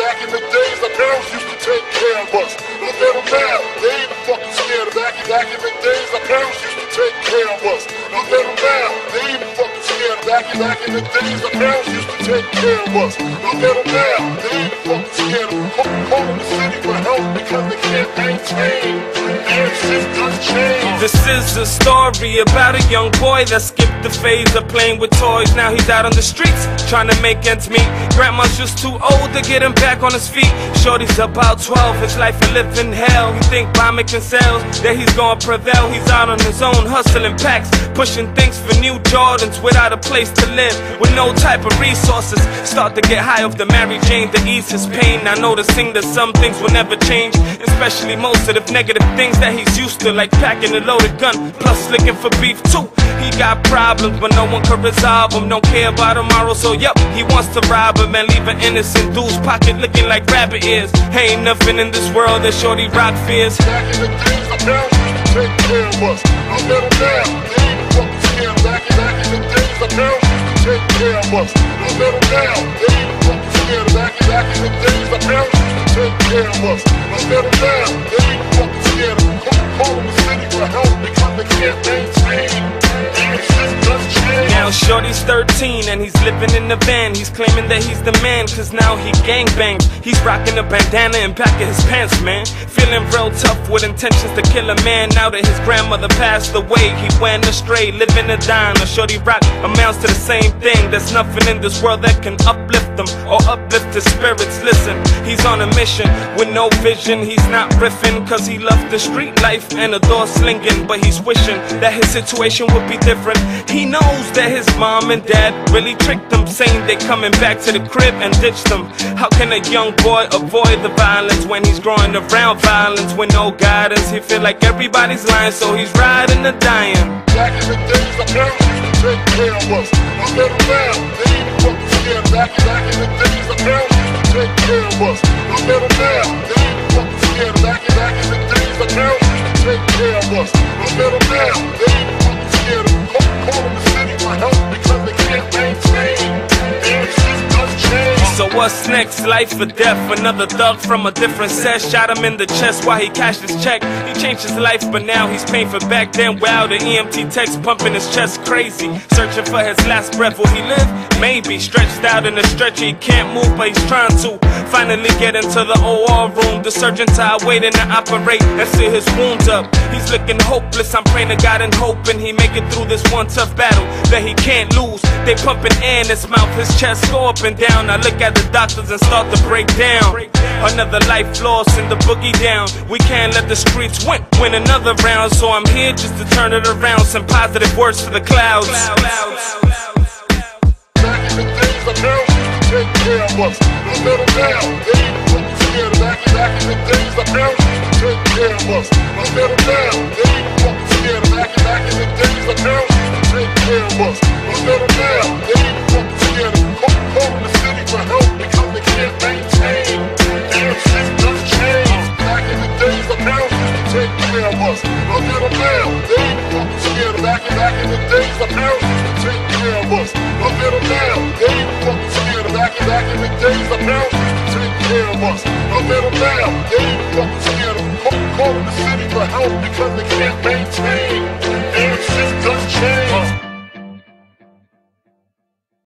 Back in the days, our parents used to take care of us. Look at them now, they ain't fucking scared. Back in the days, our parents used to take care of us. Look at them now, they ain't fucking scared. Back in the days, our parents used to take care of us. Look at them now, they ain't fucking scared. Calling the city for help because they can't maintain. Their systems change. This is a story about a young boy that skipped the phase of playing with toys. Now he's out on the streets trying to make ends meet. Grandma's just too old to get him back on his feet. Shorty's about 12, his life a living hell. He think by making sales that he's gonna prevail. He's out on his own hustling packs, pushing things for new Jordans without a place to live, with no type of resources. Start to get high off the Mary Jane to ease his pain. Now noticing that some things will never change, especially most of the negative things that he's used to, like packing a loaded gun, plus looking for beef too. He got problems but no one can resolve them. Don't care about tomorrow, so yup, he wants to rob him and leave an innocent dude's pocket looking like rabbit ears. Ain't nothing in this world that Shorty Rock fears. Back in the days, our parents used to take care of us. Look at them now, they ain't fucking scared. Back in the days, our parents used to take care of us. Look at them now, they ain't fucking scared. Back in the days, our parents used to take care of us. Look at them now, they ain't fucking scared. Calling the city for help because they can't maintain. Their systems change. Now Shorty's 13 and he's living in the van. He's claiming that he's the man cause now he gangbanged. He's rocking a bandana and packing his pants, man. Feeling real tough with intentions to kill a man. Now that his grandmother passed away, he went astray, living a dime. Now Shorty Rock amounts to the same thing. There's nothing in this world that can uplift him or uplift his spirits. Listen, he's on a mission with no vision. He's not riffing cause he loved the street life and a door slinging, but he's wishing that his situation would be different. He knows that his mom and dad really tricked him, saying they coming back to the crib and ditched him. How can a young boy avoid the violence when he's growing around violence with no guidance? He feel like everybody's lying, so he's riding the dying. Back in the days, our parents used to take care of us. Look at them now, they ain't fucking scared. Back in the days, our parents used to take care of us. Look at them now, they ain't fucking scared. Back in the days, our parents used to take care of us. Look at them now, they ain't fucking scared. Calling the city for help because they can't maintain. Their systems change. So what's next? Life or death? Another thug from a different set shot him in the chest while he cashed his check. He changed his life, but now he's paying for back then. Wow, the EMT text pumping his chest crazy. Searching for his last breath. Will he live? Maybe. Stretched out in a stretcher, he can't move, but he's trying to finally get into the OR room. The surgeon's out waiting to operate and see his wounds up. He's looking hopeless. I'm praying to God and hoping he make it through this one tough battle that he can't lose. They pumping air in his mouth, his chest go up and down. I look at the doctors and start to break down. Another life lost in the boogie down. We can't let the streets win another round. So I'm here just to turn it around. Some positive words for the clouds. Back in the days, our parents used to take care of us. Look at them now, they ain't fucking scared. Back in the days, our parents used to take care of us. Look at them now, they ain't fucking scared. Back in the days, our parents used to take care of us. Look at them now, they ain't fucking scared. Calling the city for help because they can't maintain. Their systems change. Back in the days, our parents used to take care of us. Look at them now, they ain't fucking scared. Back in the days, our parents used to take care of us. Look at them now, they ain't fucking scared. Back in the days, our parents used to take care of us. Look at them now, they ain't fucking scared. Calling the city for help because they can't maintain.